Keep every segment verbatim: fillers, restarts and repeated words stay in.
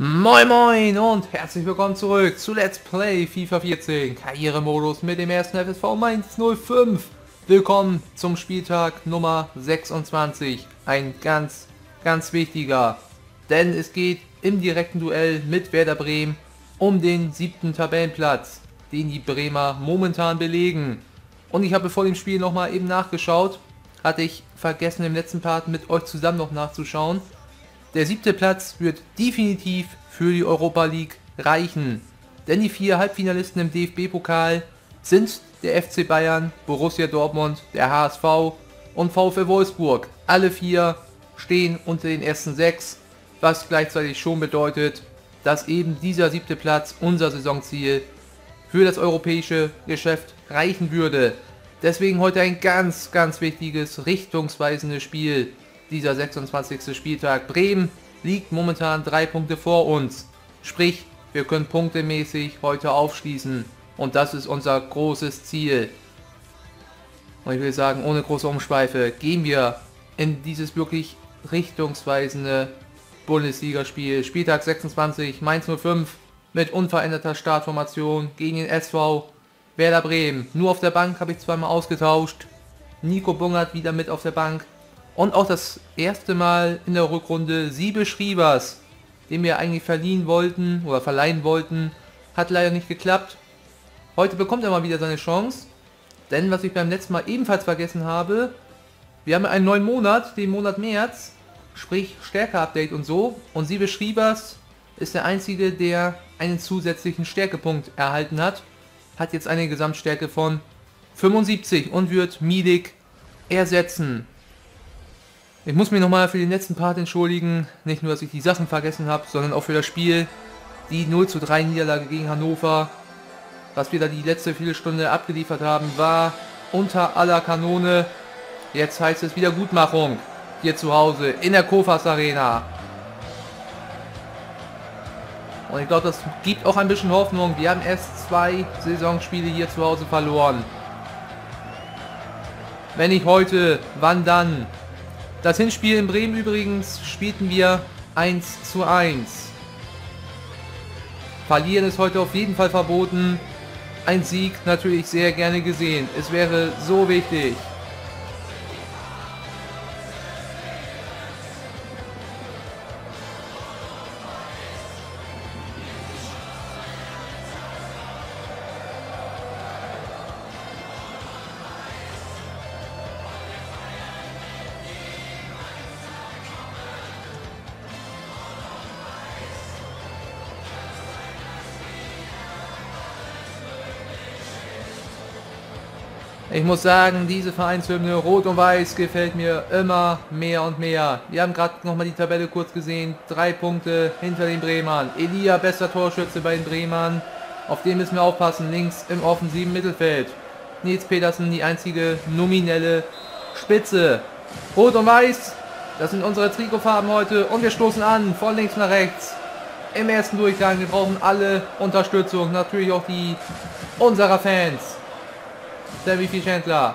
Moin Moin und herzlich willkommen zurück zu Let's Play FIFA vierzehn Karrieremodus mit dem ersten F S V Mainz null fünf. Willkommen zum Spieltag Nummer sechsundzwanzig. Ein ganz, ganz wichtiger, denn es geht im direkten Duell mit Werder Bremen um den siebten Tabellenplatz, den die Bremer momentan belegen. Und ich habe vor dem Spiel nochmal eben nachgeschaut, hatte ich vergessen im letzten Part mit euch zusammen noch nachzuschauen. Der siebte Platz wird definitiv für die Europa League reichen, denn die vier Halbfinalisten im D F B-Pokal sind der F C Bayern, Borussia Dortmund, der H S V und VfL Wolfsburg. Alle vier stehen unter den ersten sechs, was gleichzeitig schon bedeutet, dass eben dieser siebte Platz, unser Saisonziel, für das europäische Geschäft reichen würde. Deswegen heute ein ganz, ganz wichtiges, richtungsweisendes Spiel. Dieser sechsundzwanzigste Spieltag. Bremen liegt momentan drei Punkte vor uns. Sprich, wir können punktemäßig heute aufschließen. Und das ist unser großes Ziel. Und ich will sagen, ohne große Umschweife, gehen wir in dieses wirklich richtungsweisende Bundesligaspiel. Spieltag sechsundzwanzig, Mainz null fünf mit unveränderter Startformation gegen den S V Werder Bremen. Nur auf der Bank habe ich zweimal ausgetauscht. Nico Bungert wieder mit auf der Bank. Und auch das erste Mal in der Rückrunde Siebe Schriebers, den wir eigentlich verliehen wollten oder verleihen wollten, hat leider nicht geklappt. Heute bekommt er mal wieder seine Chance, denn was ich beim letzten Mal ebenfalls vergessen habe, wir haben einen neuen Monat, den Monat März, sprich Stärke-Update und so, und Siebe Schriebers ist der einzige, der einen zusätzlichen Stärkepunkt erhalten hat, hat jetzt eine Gesamtstärke von fünfundsiebzig und wird Milik ersetzen. Ich muss mich nochmal für den letzten Part entschuldigen, nicht nur, dass ich die Sachen vergessen habe, sondern auch für das Spiel, die null zu drei Niederlage gegen Hannover. Was wir da die letzte Viertelstunde abgeliefert haben, war unter aller Kanone. Jetzt heißt es Wiedergutmachung hier zu Hause in der Kofas Arena. Und ich glaube, das gibt auch ein bisschen Hoffnung. Wir haben erst zwei Saisonspiele hier zu Hause verloren. Wenn nicht heute, wann dann? Das Hinspiel in Bremen übrigens spielten wir eins zu eins. Verlieren ist heute auf jeden Fall verboten. Ein Sieg natürlich sehr gerne gesehen. Es wäre so wichtig. Ich muss sagen, diese Vereinshymne Rot und Weiß gefällt mir immer mehr und mehr. Wir haben gerade nochmal die Tabelle kurz gesehen. Drei Punkte hinter den Bremern. Elia, bester Torschütze bei den Bremern. Auf den müssen wir aufpassen. Links im offensiven Mittelfeld. Nils Petersen, die einzige nominelle Spitze. Rot und Weiß, das sind unsere Trikotfarben heute. Und wir stoßen an, von links nach rechts. Im ersten Durchgang. Wir brauchen alle Unterstützung. Natürlich auch die unserer Fans. Davy Chandler.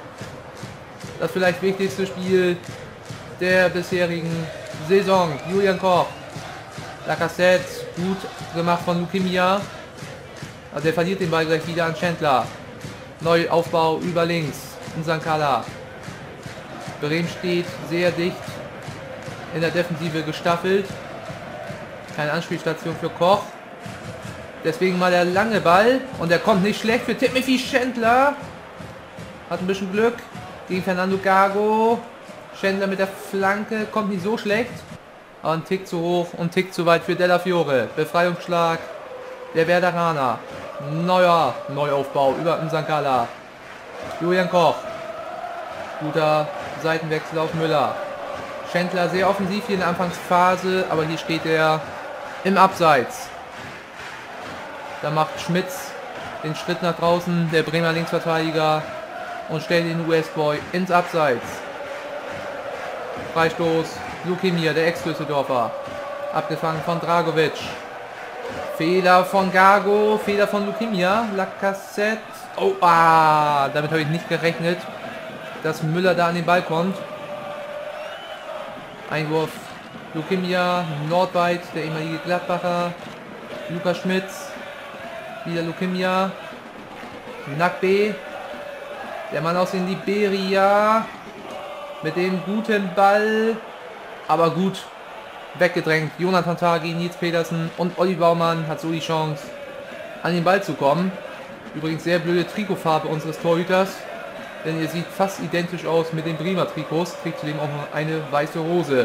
Das vielleicht wichtigste Spiel der bisherigen Saison. Julian Koch. Lacazette. Gut gemacht von Lukemia. Also der verliert den Ball gleich wieder an Chandler. Neuaufbau über links. In Sankala. Bremen steht sehr dicht in der Defensive gestaffelt. Keine Anspielstation für Koch. Deswegen mal der lange Ball. Und der kommt nicht schlecht für Timothy Chandler. Hat ein bisschen Glück gegen Fernando Gago. Chandler mit der Flanke kommt nicht so schlecht. Aber ein Tick zu hoch und ein Tick zu weit für Della Fiore. Befreiungsschlag der Werderaner. Neuer Neuaufbau über Sankala. Julian Koch. Guter Seitenwechsel auf Müller. Chandler sehr offensiv hier in der Anfangsphase. Aber hier steht er im Abseits. Da macht Schmitz den Schritt nach draußen, der Bremer Linksverteidiger, und stellt den U S-Boy ins Abseits. Freistoß, Lukemia, der Ex-Düsseldorfer. Abgefangen von Dragovic. Fehler von Gago, Fehler von Lukemia, Lacazette. Oh, ah, damit habe ich nicht gerechnet, dass Müller da an den Ball kommt. Einwurf Lukimia, Nordweit, der ehemalige Gladbacher. Lukas Schmitz. Wieder Lukimia. Nakbe. Der Mann aus den Liberia. Mit dem guten Ball. Aber gut weggedrängt. Jonathan Tah gegen Nils Petersen. Und Olli Baumann hat so die Chance, an den Ball zu kommen. Übrigens sehr blöde Trikotfarbe unseres Torhüters. Denn ihr sieht fast identisch aus mit den Bremer Trikots. Trägt zudem auch noch eine weiße Hose.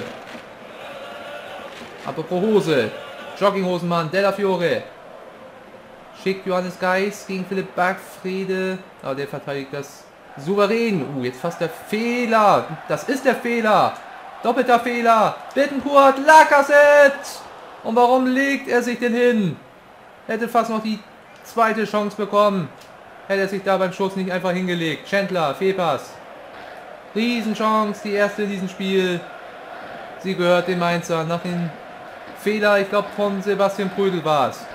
Apropos Hose. Jogginghosenmann, Della Fiore. Schickt Johannes Geis gegen Philipp Bargfrede. Aber der verteidigt das souverän. Uh, jetzt fast der Fehler. Das ist der Fehler. Doppelter Fehler. Bittencourt, Lacazette. Und warum legt er sich denn hin? Hätte fast noch die zweite Chance bekommen. Hätte er sich da beim Schuss nicht einfach hingelegt. Chandler, Fehlpass. Riesenchance, die erste in diesem Spiel. Sie gehört dem Mainzer. Nach dem Fehler, ich glaube von Sebastian Prödel war es.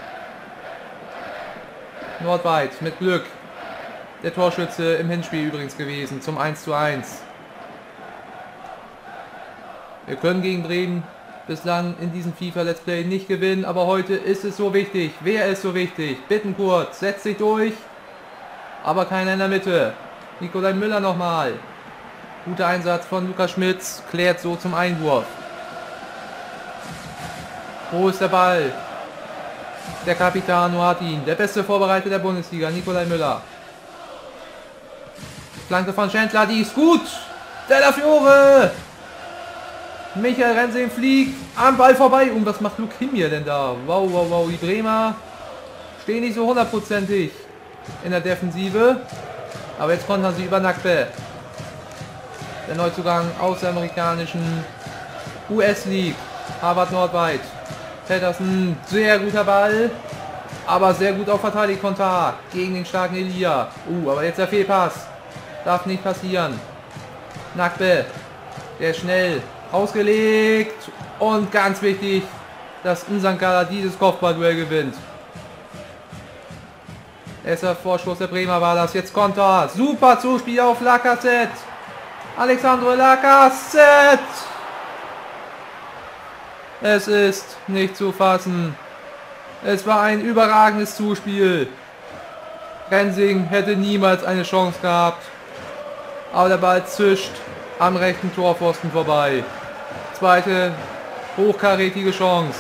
Nordweit, mit Glück. Der Torschütze im Hinspiel übrigens gewesen, zum eins zu eins. Wir können gegen Bremen bislang in diesem FIFA Let's Play nicht gewinnen, aber heute ist es so wichtig. Wer ist so wichtig? Bittencourt, setzt sich durch. Aber keiner in der Mitte. Nikolai Müller nochmal. Guter Einsatz von Lukas Schmitz, klärt so zum Einwurf. Wo ist der Ball? Der Capitano hat ihn. Der beste Vorbereiter der Bundesliga, Nikolai Müller. Flanke von Chandler, die ist gut. Della Fiore. Michael Rensing fliegt am Ball vorbei. Und was macht Lukimia denn da? Wow, wow, wow. Die Bremer stehen nicht so hundertprozentig in der Defensive. Aber jetzt kontern sie über Nakbe. Der Neuzugang aus der amerikanischen U S League. Harvard Nordweit. Petersen, sehr guter Ball. Aber sehr gut auch verteidigt von Tah gegen den starken Elia. Uh, aber jetzt der Fehlpass. Darf nicht passieren. Nakbe. Der schnell ausgelegt. Und ganz wichtig, dass Nsankala dieses Kopfballduell gewinnt. Erster Vorschuss der Bremer war das. Jetzt Konter. Super Zuspiel auf Lacazette. Alexandre Lacazette. Es ist nicht zu fassen. Es war ein überragendes Zuspiel. Rensing hätte niemals eine Chance gehabt. Aber der Ball zischt am rechten Torpfosten vorbei. Zweite hochkarätige Chance.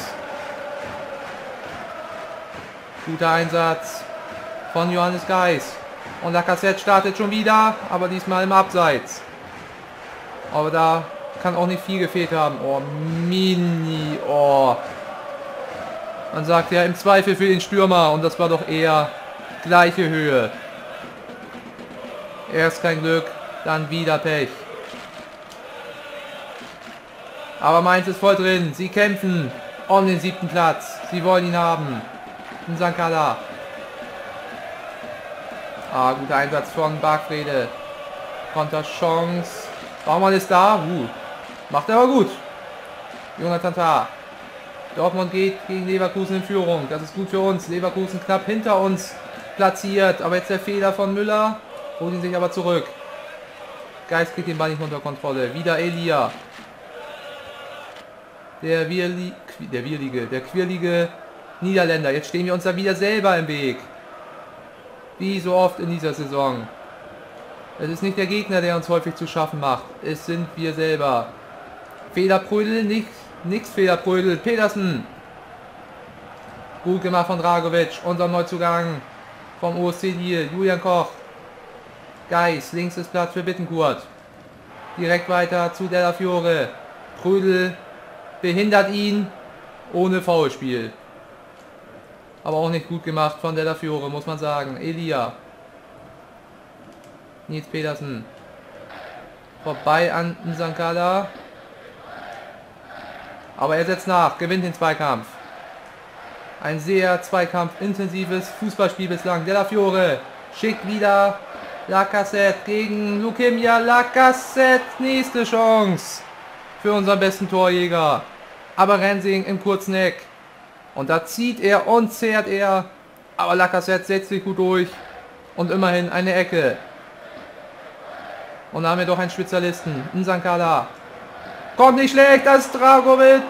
Guter Einsatz von Johannes Geis. Und Lacazette startet schon wieder, aber diesmal im Abseits. Aber da kann auch nicht viel gefehlt haben. Oh, Mini. Oh. Man sagt ja im Zweifel für den Stürmer. Und das war doch eher gleiche Höhe. Erst kein Glück, dann wieder Pech. Aber Mainz ist voll drin. Sie kämpfen um den siebten Platz. Sie wollen ihn haben. Nsankala. Ah, guter Einsatz von Bargfrede. Konterchance. Baumann ist da. Uh. Macht er aber gut. Jonathan Tah. Dortmund geht gegen Leverkusen in Führung. Das ist gut für uns. Leverkusen knapp hinter uns platziert. Aber jetzt der Fehler von Müller. Holt ihn sich aber zurück. Geist kriegt den Ball nicht unter Kontrolle. Wieder Elia. Der Wirli, der Wirlige, der quirlige Niederländer. Jetzt stehen wir uns da wieder selber im Weg. Wie so oft in dieser Saison. Es ist nicht der Gegner, der uns häufig zu schaffen macht. Es sind wir selber. Fehlerbrödel, nicht, nix Fehlerbrödel. Petersen. Gut gemacht von Dragovic. Unser Neuzugang vom O S C Lille. Julian Koch. Geis. Links ist Platz für Bittencourt. Direkt weiter zu Della Fiore. Brödel behindert ihn ohne Foulspiel. Aber auch nicht gut gemacht von Della Fiore, muss man sagen. Elia. Nils Petersen. Vorbei an Nsankala. Aber er setzt nach, gewinnt den Zweikampf. Ein sehr zweikampfintensives Fußballspiel bislang. Della Fiore schickt wieder Lacazette gegen Lukimia. Lacazette, nächste Chance für unseren besten Torjäger. Aber Rensing im kurzen Eck. Und da zieht er und zehrt er. Aber Lacazette setzt sich gut durch. Und immerhin eine Ecke. Und da haben wir doch einen Spezialisten. Nsankala. Kommt nicht schlecht, das ist Dragovic.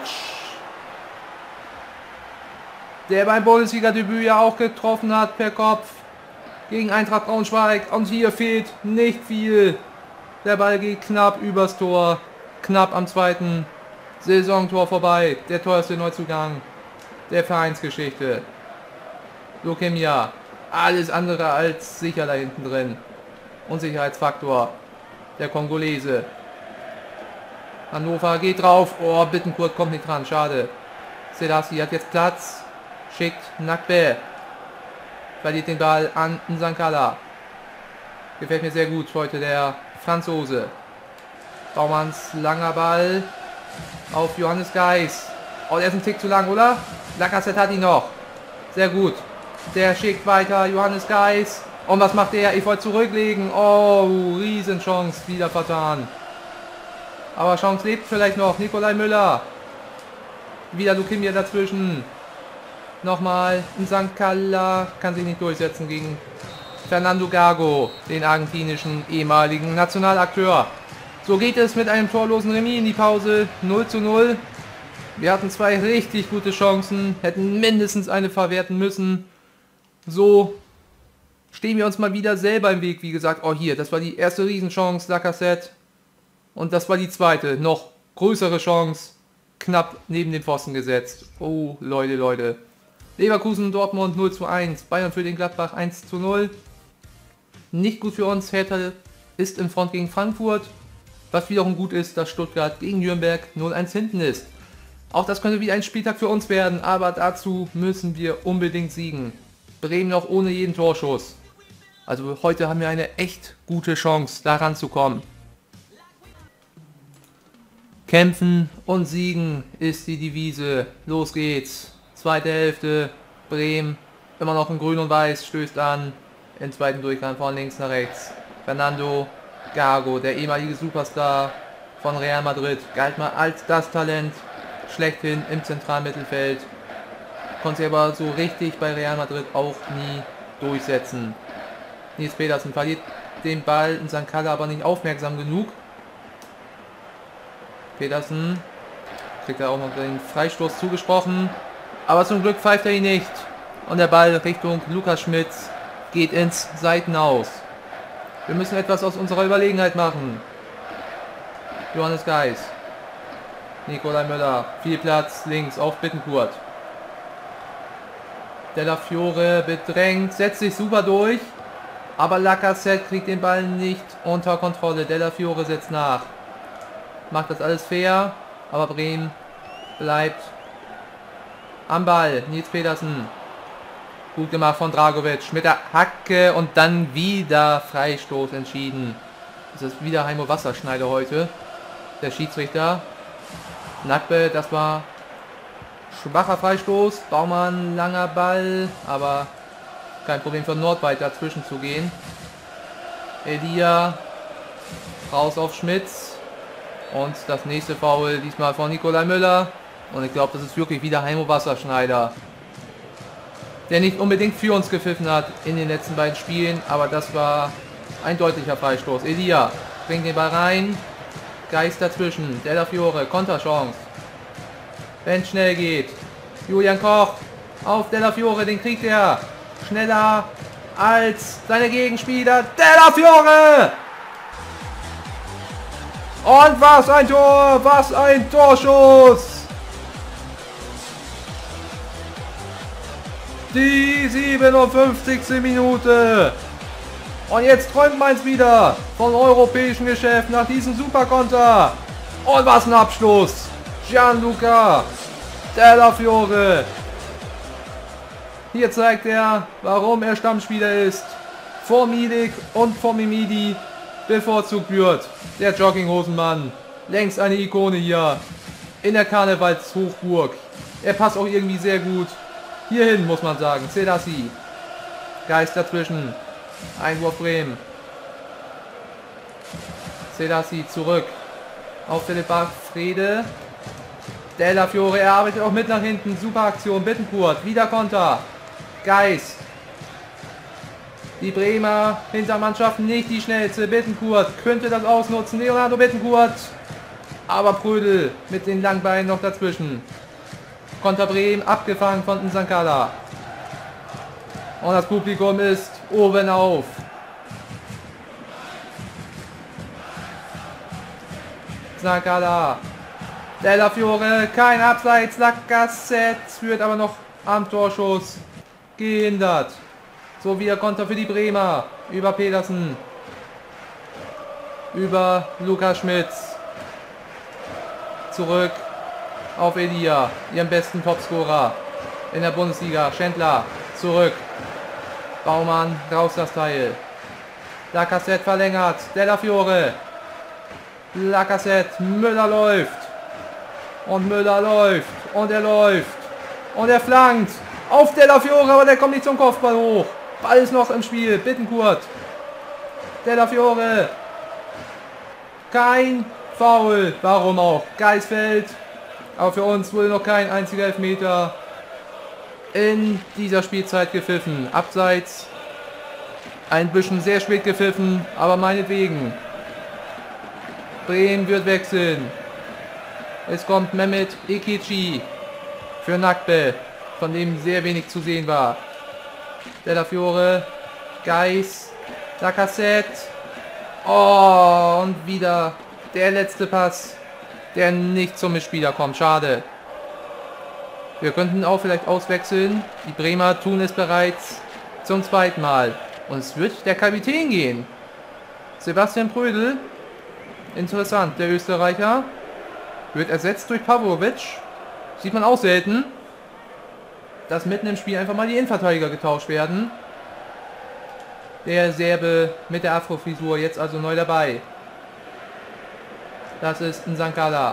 Der beim Bundesliga-Debüt ja auch getroffen hat per Kopf. Gegen Eintracht Braunschweig. Und hier fehlt nicht viel. Der Ball geht knapp übers Tor. Knapp am zweiten Saisontor vorbei. Der teuerste Neuzugang der Vereinsgeschichte. Lukemia. Alles andere als sicher da hinten drin. Unsicherheitsfaktor. Der Kongolese. Hannover geht drauf. Oh, Bittencourt kommt nicht dran. Schade. Selassie hat jetzt Platz. Schickt Nakbe. Verliert den Ball an Nsankala. Gefällt mir sehr gut heute der Franzose. Baumanns langer Ball auf Johannes Geis. Oh, der ist ein Tick zu lang, oder? Lacazette hat ihn noch. Sehr gut. Der schickt weiter Johannes Geis. Und was macht der? Ich wollte zurücklegen. Oh, Riesenchance. Wieder vertan. Aber Chance lebt vielleicht noch. Nikolai Müller. Wieder Lukemia dazwischen. Nochmal Nsankala. Kann sich nicht durchsetzen gegen Fernando Gago, den argentinischen ehemaligen Nationalakteur. So geht es mit einem torlosen Remis in die Pause. null zu null. Wir hatten zwei richtig gute Chancen. Hätten mindestens eine verwerten müssen. So stehen wir uns mal wieder selber im Weg. Wie gesagt, oh hier, das war die erste Riesenchance, Lacazette. Und das war die zweite, noch größere Chance. Knapp neben den Pfosten gesetzt. Oh, Leute, Leute. Leverkusen, Dortmund null zu eins. Bayern für den Gladbach eins zu null. Nicht gut für uns. Hertha ist in Front gegen Frankfurt. Was wiederum gut ist, dass Stuttgart gegen Nürnberg null eins hinten ist. Auch das könnte wieder ein Spieltag für uns werden, aber dazu müssen wir unbedingt siegen. Bremen noch ohne jeden Torschuss. Also heute haben wir eine echt gute Chance, da ranzukommen. Kämpfen und siegen ist die Devise. Los geht's. Zweite Hälfte. Bremen immer noch in grün und weiß, stößt an. Im zweiten Durchgang von links nach rechts. Fernando Gago, der ehemalige Superstar von Real Madrid, galt mal als das Talent schlechthin im Zentralmittelfeld. Konnte sich aber so richtig bei Real Madrid auch nie durchsetzen. Nils Pedersen verliert den Ball in Nsankala aber nicht aufmerksam genug. Pedersen kriegt er auch noch den Freistoß zugesprochen. Aber zum Glück pfeift er ihn nicht. Und der Ball Richtung Lukas Schmitz geht ins Seitenaus. Wir müssen etwas aus unserer Überlegenheit machen. Johannes Geis. Nikolai Müller. Viel Platz links auf Bittencourt. Della Fiore bedrängt. Setzt sich super durch. Aber Lacazette kriegt den Ball nicht unter Kontrolle. Della Fiore setzt nach. Macht das alles fair. Aber Bremen bleibt am Ball. Nils Pedersen. Gut gemacht von Dragovic. Mit der Hacke und dann wieder Freistoß entschieden. Das ist wieder Heimo Wasserschneider heute. Der Schiedsrichter. Nakbe, das war schwacher Freistoß. Baumann, langer Ball. Aber kein Problem für Nordweit dazwischen zu gehen. Elia. Raus auf Schmitz. Und das nächste Foul diesmal von Nikolai Müller. Und ich glaube, das ist wirklich wieder Heimo Wasserschneider, der nicht unbedingt für uns gepfiffen hat in den letzten beiden Spielen, aber das war ein deutlicher Freistoß. Elia bringt den Ball rein, Geis dazwischen, Della Fiore, Konterchance. Wenn es schnell geht, Julian Koch auf Della Fiore, den kriegt er schneller als seine Gegenspieler. Della Fiore! Und was ein Tor, was ein Torschuss! Die siebenundfünfzigste Minute. Und jetzt träumt Mainz wieder vom europäischen Geschäft nach diesem Superkonter. Und was ein Abschluss. Gianluca Della Fiore. Hier zeigt er, warum er Stammspieler ist. Vor Milik und vor Mimidi bevorzugt wird. Der Jogginghosenmann. Längst eine Ikone hier in der Karnevalshochburg. Er passt auch irgendwie sehr gut hierhin, muss man sagen. Selassie. Geist dazwischen. Einwurf Bremen. Selassie zurück. Auf Philipp Bargfrede. Della Fiore, er arbeitet auch mit nach hinten. Super Aktion. Bittencourt. Wieder Konter. Geist. Die Bremer Hintermannschaft nicht die schnellste. Bittencourt könnte das ausnutzen. Leonardo Bittencourt. Aber Prödel mit den Langbeinen noch dazwischen. Konter Bremen, abgefangen von Nsankala. Und das Publikum ist oben auf. Nsankala. Della Fiore, kein Abseits. Lacazette wird aber noch am Torschuss gehindert. So wie der Konter für die Bremer. Über Pedersen. Über Lukas Schmitz. Zurück auf Elia, ihren besten Topscorer in der Bundesliga. Schindler zurück. Baumann raus das Teil. Lacazette verlängert. Della Fiore. Lacazette. Müller läuft. Und Müller läuft. Und er läuft. Und er flankt. Auf Della Fiore, aber der kommt nicht zum Kopfball hoch. Ball ist noch im Spiel. Bittencourt. Della Fiore. Kein Foul. Warum auch? Geisfeld. Aber für uns wurde noch kein einziger Elfmeter in dieser Spielzeit gepfiffen. Abseits. Ein bisschen sehr spät gepfiffen, aber meinetwegen. Bremen wird wechseln. Es kommt Mehmet Ekici für Nakbe, von dem sehr wenig zu sehen war. Della Fiore, Geis, Lacazette. Oh, und wieder der letzte Pass, der nicht zum Mitspieler kommt. Schade. Wir könnten auch vielleicht auswechseln. Die Bremer tun es bereits zum zweiten Mal. Und es wird der Kapitän gehen. Sebastian Prödel. Interessant, der Österreicher. Wird ersetzt durch Pavlovic. Sieht man auch selten, dass mitten im Spiel einfach mal die Innenverteidiger getauscht werden. Der Serbe mit der Afro-Frisur jetzt also neu dabei. Das ist Nsankala.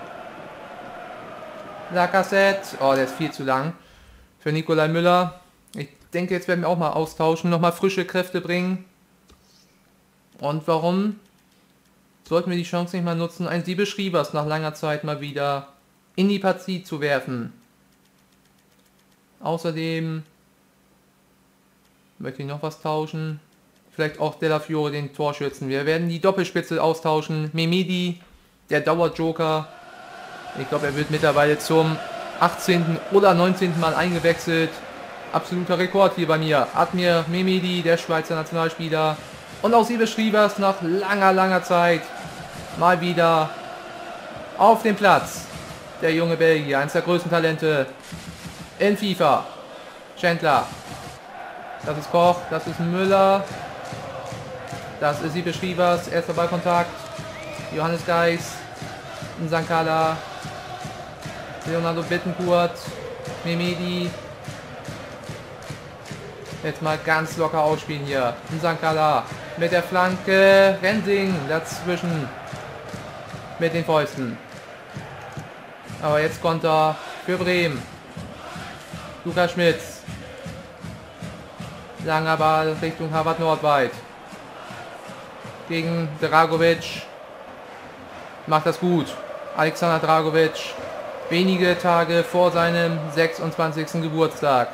Lacazette. Oh, der ist viel zu lang für Nikolai Müller. Ich denke, jetzt werden wir auch mal austauschen. Nochmal frische Kräfte bringen. Und warum sollten wir die Chance nicht mal nutzen, ein Siebe Schriebers nach langer Zeit mal wieder in die Partie zu werfen. Außerdem möchte ich noch was tauschen. Vielleicht auch Della Fiore, den Torschützen. Wir werden die Doppelspitze austauschen. Memedi, der Dauerjoker. Ich glaube, er wird mittlerweile zum achtzehnten oder neunzehnten Mal eingewechselt. Absoluter Rekord hier bei mir. Admir Memedi, der Schweizer Nationalspieler. Und auch Siebe Schriebers nach langer, langer Zeit mal wieder auf dem Platz. Der junge Belgier, eines der größten Talente in FIFA. Schindler. Das ist Koch, das ist Müller. Das ist Siebe Schriebers, erster Ballkontakt. Johannes Geis. Nsankala. Leonardo Bittencourt. Memedi. Jetzt mal ganz locker ausspielen hier. Nsankala mit der Flanke. Rensing dazwischen. Mit den Fäusten. Aber jetzt Konter für Bremen. Lukas Schmitz. Langer Ball Richtung Harvard Nordweit. Gegen Dragovic. Macht das gut. Alexander Dragovic. Wenige Tage vor seinem sechsundzwanzigsten Geburtstag.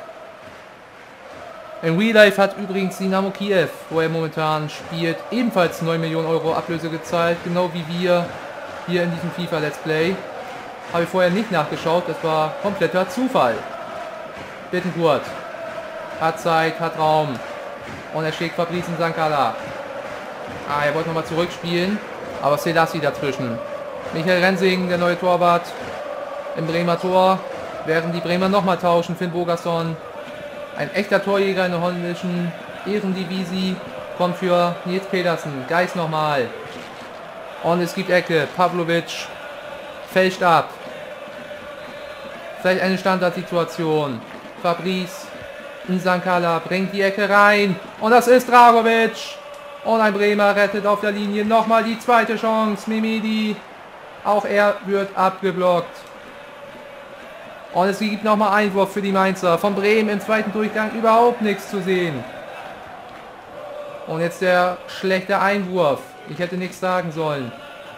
In Real Life hat übrigens Dynamo Kiew, wo er momentan spielt, ebenfalls neun Millionen Euro Ablöse gezahlt. Genau wie wir hier in diesem FIFA Let's Play. Habe ich vorher nicht nachgeschaut, das war kompletter Zufall. Bittencourt hat Zeit, hat Raum. Und er schlägt Fabrice Nsankala. Ah, er wollte nochmal zurückspielen, aber Selassie dazwischen. Michael Rensing, der neue Torwart im Bremer Tor. Während die Bremer nochmal tauschen, Finn Bogason. Ein echter Torjäger in der holländischen Ehrendivisie. Kommt für Nils Pedersen. Geis nochmal. Und es gibt Ecke. Pavlovic fälscht ab. Vielleicht eine Standardsituation. Fabrice Nsankala bringt die Ecke rein. Und das ist Dragovic. Und ein Bremer rettet auf der Linie nochmal die zweite Chance. Memedi. Auch er wird abgeblockt. Und es gibt nochmal Einwurf für die Mainzer. Von Bremen im zweiten Durchgang überhaupt nichts zu sehen. Und jetzt der schlechte Einwurf. Ich hätte nichts sagen sollen.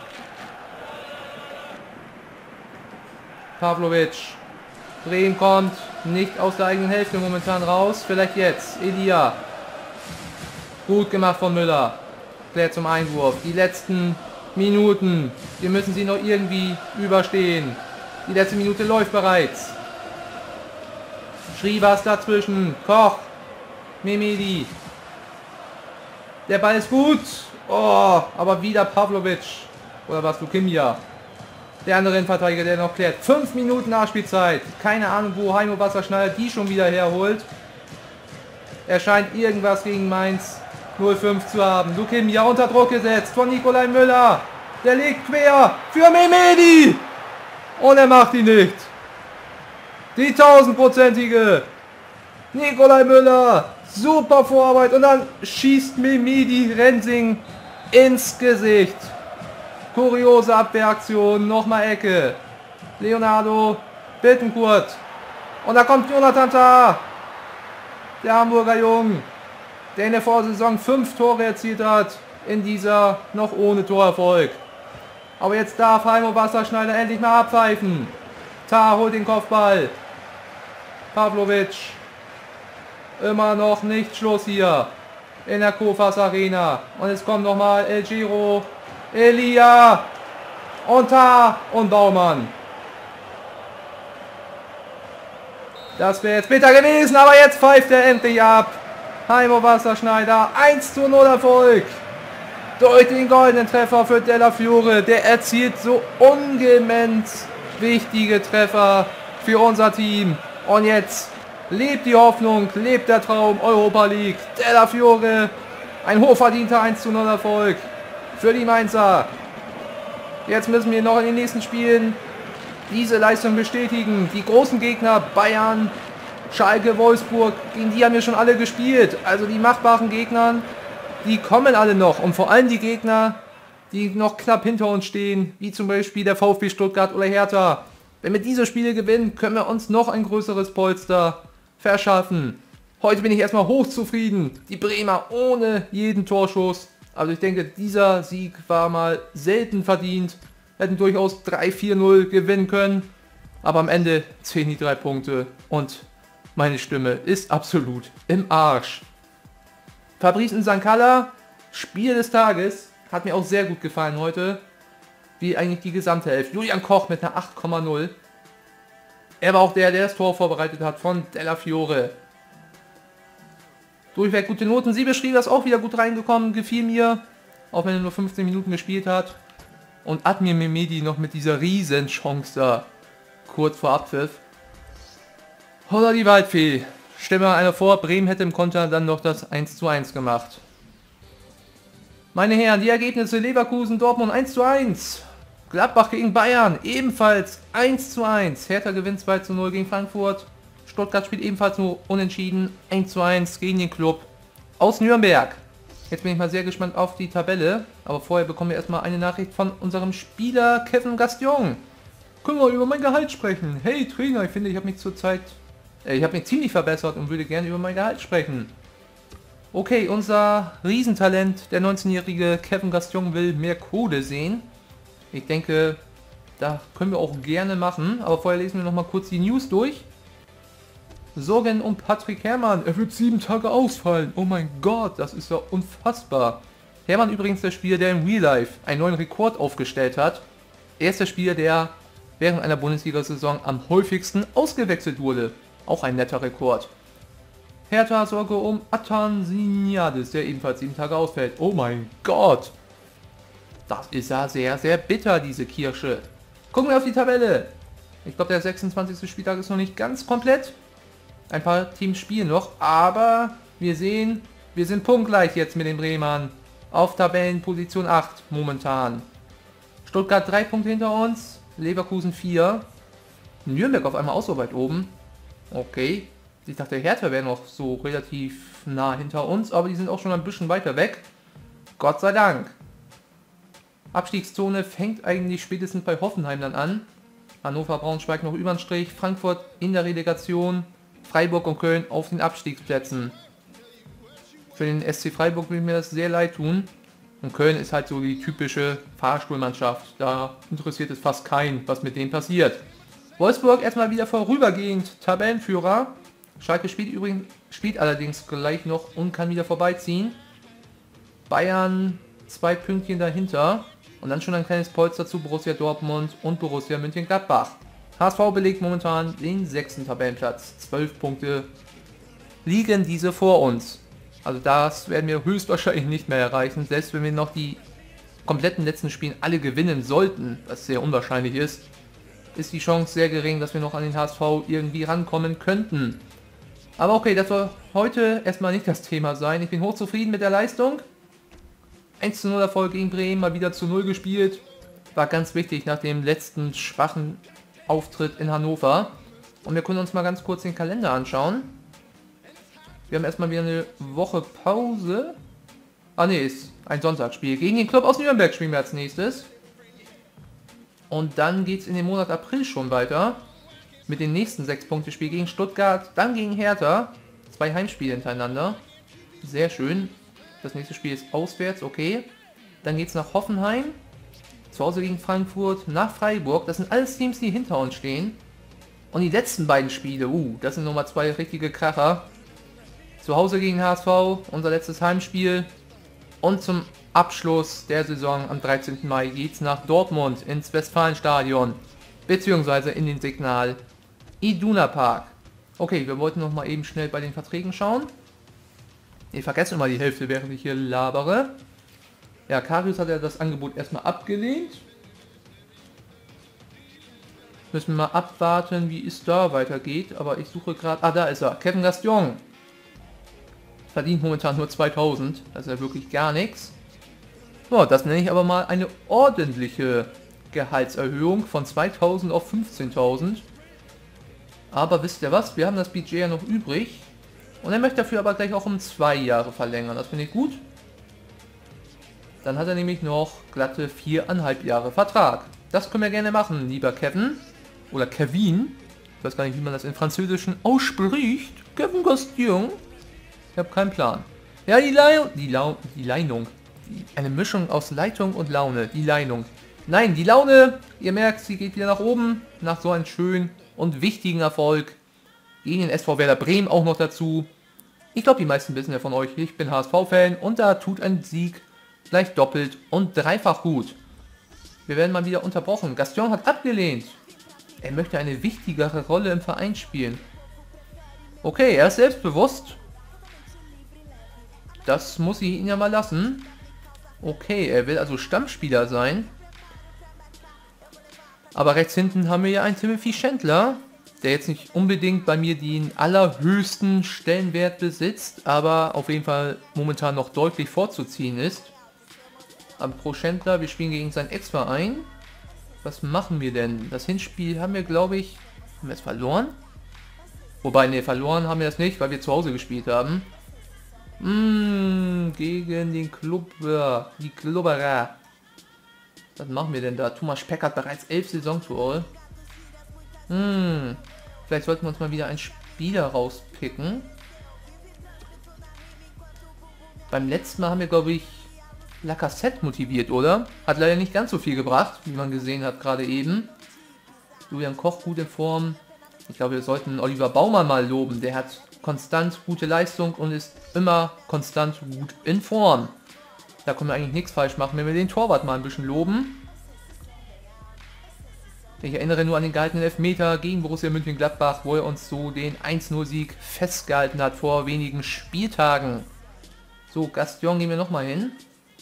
Pavlovic. Bremen kommt nicht aus der eigenen Hälfte momentan raus. Vielleicht jetzt. Elia. Gut gemacht von Müller. Klärt zum Einwurf. Die letzten Minuten. Wir müssen sie noch irgendwie überstehen. Die letzte Minute läuft bereits. Schrivas dazwischen. Koch. Mehmedi. Der Ball ist gut. Oh, aber wieder Pavlovic. Oder was, Lukimia. Der andere Innenverteidiger, der noch klärt. Fünf Minuten Nachspielzeit. Keine Ahnung, wo Heimo Wasserschneider die schon wieder herholt. Er scheint irgendwas gegen Mainz null fünf zu haben. Lukimia unter Druck gesetzt von Nikolai Müller. Der legt quer für Mehmedi. Und er macht ihn nicht. Die tausendprozentige Nikolai Müller. Super Vorarbeit. Und dann schießt Mehmedi Rensing ins Gesicht. Kuriose Abwehraktion. Nochmal Ecke. Leonardo Bittencourt. Und da kommt Jonathan Tah. Der Hamburger Jung, der in der Vorsaison fünf Tore erzielt hat. In dieser noch ohne Torerfolg. Aber jetzt darf Heimo Wasserschneider endlich mal abpfeifen. Tah holt den Kopfball. Pavlovic. Immer noch nicht Schluss hier. In der Kofas Arena. Und es kommt nochmal El Giro. Elia. Und Tah und Baumann. Das wäre jetzt bitter gewesen, aber jetzt pfeift er endlich ab. Heimo Wasserschneider. eins zu null Erfolg. Durch den goldenen Treffer für Della Fiore. Der erzielt so ungemein wichtige Treffer für unser Team. Und jetzt lebt die Hoffnung, lebt der Traum Europa League. Della Fiore, ein hochverdienter eins zu null Erfolg für die Mainzer. Jetzt müssen wir noch in den nächsten Spielen diese Leistung bestätigen. Die großen Gegner, Bayern, Schalke, Wolfsburg, gegen die haben wir schon alle gespielt. Also die machbaren Gegner, die kommen alle noch. Und vor allem die Gegner, die noch knapp hinter uns stehen, wie zum Beispiel der VfB Stuttgart oder Hertha. Wenn wir diese Spiele gewinnen, können wir uns noch ein größeres Polster verschaffen. Heute bin ich erstmal hochzufrieden. Die Bremer ohne jeden Torschuss. Also ich denke, dieser Sieg war mal selten verdient. Hätten durchaus drei vier null gewinnen können. Aber am Ende zählen die drei Punkte. Und meine Stimme ist absolut im Arsch. Fabrice Nsankala, Spiel des Tages. Hat mir auch sehr gut gefallen heute. Wie eigentlich die gesamte Elf. Julian Koch mit einer acht Komma null. Er war auch der, der das Tor vorbereitet hat von Della Fiore. Durchweg gute Noten. Sie beschrieb das auch wieder gut reingekommen. Gefiel mir. Auch wenn er nur fünfzehn Minuten gespielt hat. Und Admir Mehmedi noch mit dieser riesen Chance da. Kurz vor Abpfiff. Holla die Waldfee. Stell mir einer vor, Bremen hätte im Konter dann noch das eins zu eins gemacht. Meine Herren, die Ergebnisse: Leverkusen, Dortmund eins zu eins. Gladbach gegen Bayern ebenfalls eins zu eins. Hertha gewinnt zwei zu null gegen Frankfurt. Stuttgart spielt ebenfalls nur unentschieden eins zu eins gegen den Club aus Nürnberg. Jetzt bin ich mal sehr gespannt auf die Tabelle. Aber vorher bekommen wir erstmal eine Nachricht von unserem Spieler Kevin Gastion. Können wir über mein Gehalt sprechen? Hey Trainer, ich finde, ich habe mich zurzeit... Äh, ich habe mich ziemlich verbessert und würde gerne über mein Gehalt sprechen. Okay, unser Riesentalent, der neunzehnjährige Kevin Gastion, will mehr Kohle sehen. Ich denke, da können wir auch gerne machen. Aber vorher lesen wir noch mal kurz die News durch. Sorgen um Patrick Herrmann. Er wird sieben Tage ausfallen. Oh mein Gott, das ist ja unfassbar. Herrmann übrigens der Spieler, der im Real Life einen neuen Rekord aufgestellt hat. Er ist der Spieler, der während einer Bundesliga-Saison am häufigsten ausgewechselt wurde. Auch ein netter Rekord. Hertha Sorge um Atansiadis, der ebenfalls sieben Tage ausfällt. Oh mein Gott. Das ist ja sehr, sehr bitter, diese Kirsche. Gucken wir auf die Tabelle. Ich glaube, der sechsundzwanzigste Spieltag ist noch nicht ganz komplett. Ein paar Teams spielen noch, aber wir sehen, wir sind punktgleich jetzt mit den Bremern. Auf Tabellenposition acht momentan. Stuttgart drei Punkte hinter uns, Leverkusen vier. Nürnberg auf einmal auch so weit oben. Okay, ich dachte, Hertha wäre noch so relativ nah hinter uns, aber die sind auch schon ein bisschen weiter weg. Gott sei Dank. Abstiegszone fängt eigentlich spätestens bei Hoffenheim dann an. Hannover, Braunschweig noch über den Strich, Frankfurt in der Relegation, Freiburg und Köln auf den Abstiegsplätzen. Für den S C Freiburg will mir das sehr leid tun. Und Köln ist halt so die typische Fahrstuhlmannschaft. Da interessiert es fast keinen, was mit denen passiert. Wolfsburg erstmal wieder vorübergehend Tabellenführer. Schalke spielt übrigens spielt allerdings gleich noch und kann wieder vorbeiziehen. Bayern zwei Pünktchen dahinter. Und dann schon ein kleines Polster zu Borussia Dortmund und Borussia Mönchengladbach. H S V belegt momentan den sechsten Tabellenplatz. zwölf Punkte liegen diese vor uns. Also das werden wir höchstwahrscheinlich nicht mehr erreichen, selbst wenn wir noch die kompletten letzten Spiele alle gewinnen sollten, was sehr unwahrscheinlich ist, ist die Chance sehr gering, dass wir noch an den H S V irgendwie rankommen könnten. Aber okay, das soll heute erstmal nicht das Thema sein. Ich bin hochzufrieden mit der Leistung. eins zu null Erfolg gegen Bremen, mal wieder zu null gespielt. War ganz wichtig nach dem letzten schwachen Auftritt in Hannover. Und wir können uns mal ganz kurz den Kalender anschauen. Wir haben erstmal wieder eine Woche Pause. Ah ne, ist ein Sonntagsspiel. Gegen den Club aus Nürnberg spielen wir als nächstes. Und dann geht es in den Monat April schon weiter. Mit den nächsten sechs Punkte Spiel gegen Stuttgart, dann gegen Hertha. Zwei Heimspiele hintereinander. Sehr schön. Das nächste Spiel ist auswärts, okay. Dann geht es nach Hoffenheim. Zu Hause gegen Frankfurt, nach Freiburg. Das sind alles Teams, die hinter uns stehen. Und die letzten beiden Spiele, uh, das sind nochmal zwei richtige Kracher. Zu Hause gegen H S V, unser letztes Heimspiel. Und zum Abschluss der Saison am dreizehnten Mai geht es nach Dortmund ins Westfalenstadion. Beziehungsweise in den Signal Iduna Park. Okay, wir wollten noch mal eben schnell bei den Verträgen schauen. Ich vergesse immer die Hälfte, während ich hier labere. Ja, Karius hat ja das Angebot erstmal abgelehnt. Müssen wir mal abwarten, wie es da weitergeht. Aber ich suche gerade... Ah, da ist er. Kevin Gaston. Verdient momentan nur zweitausend. Das ist ja wirklich gar nichts. So, das nenne ich aber mal eine ordentliche Gehaltserhöhung von zweitausend auf fünfzehntausend. Aber wisst ihr was? Wir haben das Budget ja noch übrig. Und er möchte dafür aber gleich auch um zwei Jahre verlängern. Das finde ich gut. Dann hat er nämlich noch glatte viereinhalb Jahre Vertrag. Das können wir gerne machen, lieber Kevin. Oder Kevin. Ich weiß gar nicht, wie man das in Französischen ausspricht. Kevin Gaston. Ich habe keinen Plan. Ja, die Leitung. Die, Lau die Leinung. Die, eine Mischung aus Leitung und Laune. Die Leinung. Nein, die Laune, ihr merkt, sie geht wieder nach oben. Nach so einem schönen und wichtigen Erfolg. Gegen den S V Werder Bremen auch noch dazu. Ich glaube, die meisten wissen ja von euch, ich bin H S V-Fan. Und da tut ein Sieg gleich doppelt und dreifach gut. Wir werden mal wieder unterbrochen. Gaston hat abgelehnt. Er möchte eine wichtigere Rolle im Verein spielen. Okay, er ist selbstbewusst. Das muss ich ihn ja mal lassen. Okay, er will also Stammspieler sein. Aber rechts hinten haben wir ja einen Timothy Chandler, der jetzt nicht unbedingt bei mir den allerhöchsten Stellenwert besitzt, aber auf jeden Fall momentan noch deutlich vorzuziehen ist. Aber pro Chandler, wir spielen gegen seinen Ex-Verein. Was machen wir denn? Das Hinspiel haben wir, glaube ich, haben wir es verloren? Wobei, ne, verloren haben wir es nicht, weil wir zu Hause gespielt haben. Mmh, gegen den Club, die Klubberer. Was machen wir denn da? Thomas Speck hat bereits elf Saisontore. Hm, vielleicht sollten wir uns mal wieder einen Spieler rauspicken. Beim letzten Mal haben wir, glaube ich, Lacazette motiviert, oder? Hat leider nicht ganz so viel gebracht, wie man gesehen hat gerade eben. Julian Koch gut in Form. Ich glaube, wir sollten Oliver Baumann mal loben. Der hat konstant gute Leistung und ist immer konstant gut in Form. Da können wir eigentlich nichts falsch machen, wenn wir den Torwart mal ein bisschen loben. Ich erinnere nur an den gehaltenen Elfmeter gegen Borussia Mönchengladbach, wo er uns so den eins null Sieg festgehalten hat vor wenigen Spieltagen. So, Gaston gehen wir nochmal hin.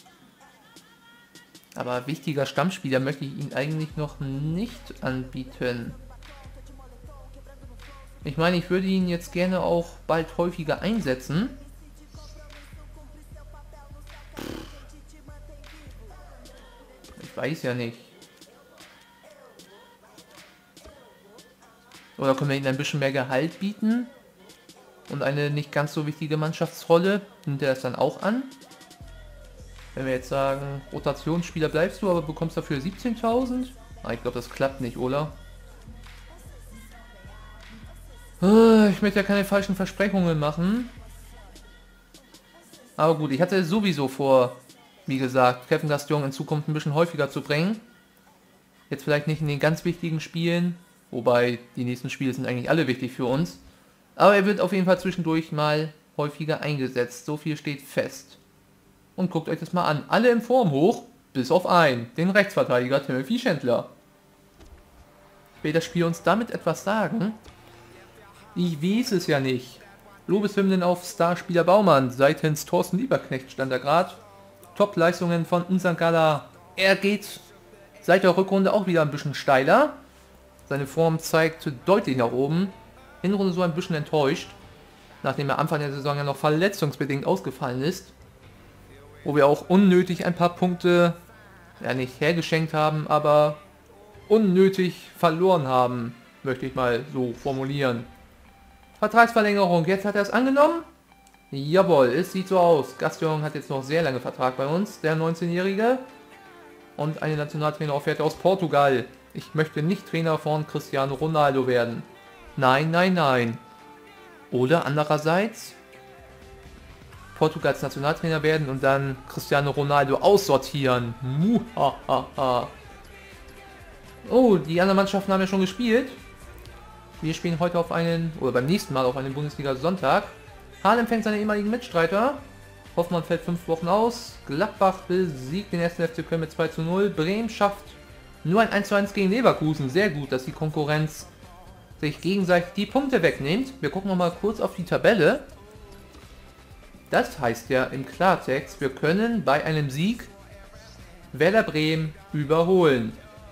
Aber wichtiger Stammspieler möchte ich ihn eigentlich noch nicht anbieten. Ich meine, ich würde ihn jetzt gerne auch bald häufiger einsetzen. Ich weiß ja nicht. Oder können wir ihm ein bisschen mehr Gehalt bieten? Und eine nicht ganz so wichtige Mannschaftsrolle? Nimmt er das dann auch an? Wenn wir jetzt sagen, Rotationsspieler bleibst du, aber bekommst dafür siebzehntausend? Ah, ich glaube, das klappt nicht, oder? Ich möchte ja keine falschen Versprechungen machen. Aber gut, ich hatte sowieso vor, wie gesagt, Kevin Gaston in Zukunft ein bisschen häufiger zu bringen. Jetzt vielleicht nicht in den ganz wichtigen Spielen, wobei die nächsten Spiele sind eigentlich alle wichtig für uns. Aber er wird auf jeden Fall zwischendurch mal häufiger eingesetzt. So viel steht fest. Und guckt euch das mal an. Alle in Form hoch. Bis auf einen, den Rechtsverteidiger Timothy Chandler. Will das Spiel uns damit etwas sagen? Ich weiß es ja nicht. Lobeshymnen auf Starspieler Baumann seitens Thorsten Lieberknecht stand da gerade. Top-Leistungen von Nsangala. Er geht seit der Rückrunde auch wieder ein bisschen steiler. Seine Form zeigt deutlich nach oben. Hinrunde so ein bisschen enttäuscht, nachdem er Anfang der Saison ja noch verletzungsbedingt ausgefallen ist. Wo wir auch unnötig ein paar Punkte, ja nicht hergeschenkt haben, aber unnötig verloren haben, möchte ich mal so formulieren. Vertragsverlängerung, jetzt hat er es angenommen? Jawohl, es sieht so aus. Gaston hat jetzt noch sehr lange Vertrag bei uns, der neunzehnjährige. Und eine Nationaltrainer-Offerte aus Portugal. Ich möchte nicht Trainer von Cristiano Ronaldo werden. Nein, nein, nein. Oder andererseits Portugals Nationaltrainer werden und dann Cristiano Ronaldo aussortieren. Muhahaha. Oh, die anderen Mannschaften haben ja schon gespielt. Wir spielen heute auf einen, oder beim nächsten Mal auf einen Bundesliga-Sonntag. Hahn empfängt seine ehemaligen Mitstreiter. Hoffmann fällt fünf Wochen aus. Gladbach besiegt den ersten F C Köln mit zwei zu null. Bremen schafft nur ein eins zu eins gegen Leverkusen. Sehr gut, dass die Konkurrenz sich gegenseitig die Punkte wegnimmt. Wir gucken noch mal kurz auf die Tabelle. Das heißt ja im Klartext, wir können bei einem Sieg Werder Bremen überholen.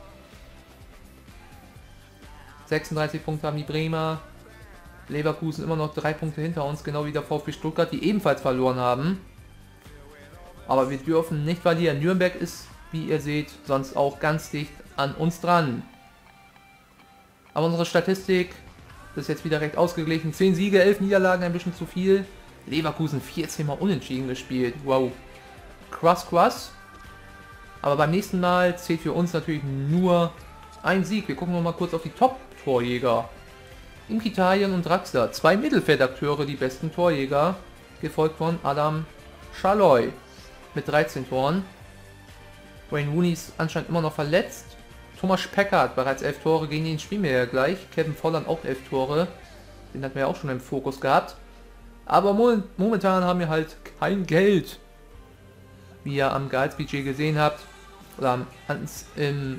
sechsunddreißig Punkte haben die Bremer. Leverkusen immer noch drei Punkte hinter uns, genau wie der VfB Stuttgart, die ebenfalls verloren haben. Aber wir dürfen nicht verlieren. Nürnberg ist, wie ihr seht, sonst auch ganz dicht an uns dran. Aber unsere Statistik ist jetzt wieder recht ausgeglichen. zehn Siege, elf Niederlagen, ein bisschen zu viel. Leverkusen vierzehn Mal unentschieden gespielt. Wow. Krass, krass. Aber beim nächsten Mal zählt für uns natürlich nur ein Sieg. Wir gucken noch mal kurz auf die Top-Torjäger. Mkhitaryan und Draxler, zwei Mittelfeldakteure, die besten Torjäger, gefolgt von Adam Schalloy mit dreizehn Toren. Wayne Rooney ist anscheinend immer noch verletzt. Thomas Specker hat bereits elf Tore, gegen ihn spielen wir ja gleich. Kevin Volland auch elf Tore, den hatten wir ja auch schon im Fokus gehabt. Aber mo momentan haben wir halt kein Geld, wie ihr am Gehaltsbudget gesehen habt. Oder am Hans im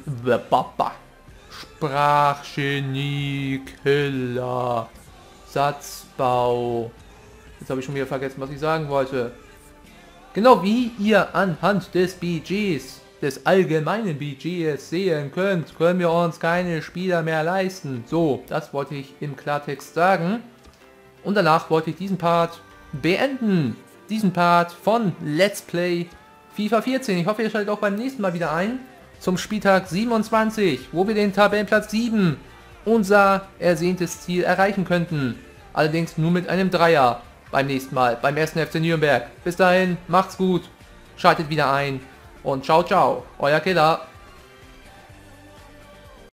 Sprachgenie, Killer, Satzbau. Jetzt habe ich schon wieder vergessen, was ich sagen wollte. Genau wie ihr anhand des Budgets, des allgemeinen Budgets sehen könnt, können wir uns keine Spieler mehr leisten. So, das wollte ich im Klartext sagen. Und danach wollte ich diesen Part beenden. Diesen Part von Let's Play FIFA vierzehn. Ich hoffe, ihr schaltet auch beim nächsten Mal wieder ein. Zum Spieltag siebenundzwanzig, wo wir den Tabellenplatz sieben, unser ersehntes Ziel, erreichen könnten. Allerdings nur mit einem Dreier beim nächsten Mal, beim ersten F C Nürnberg. Bis dahin, macht's gut, schaltet wieder ein und ciao, ciao, euer Killer.